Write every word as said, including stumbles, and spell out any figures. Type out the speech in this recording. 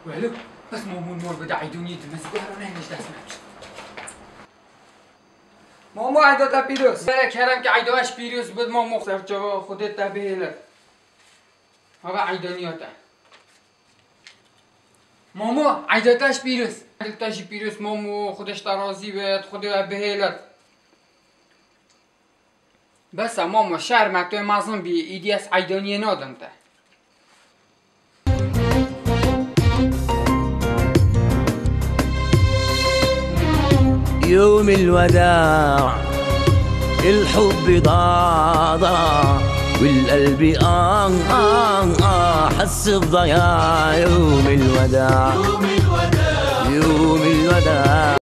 ولی بس مامون مور بده عیدونی دمزگو هر نه نش دست نمیشه. مامو عیدا تا پیروز. برای کردم که عیداش پیروز بود مامو خسر جوا خودت تبیهل. هوا عیدانیاته. مامو عیداتش پیروز. عیداتش پیروز مامو خودش ترازی بید خودت بهلت. بس مامو شهر مکتوب مازن بی ایدیاس عیدانی نادم ته. يوم الوداع الحب ضاع والقلب آه آه آه حس بضياع. يوم الوداع يوم الوداع يوم الوداع.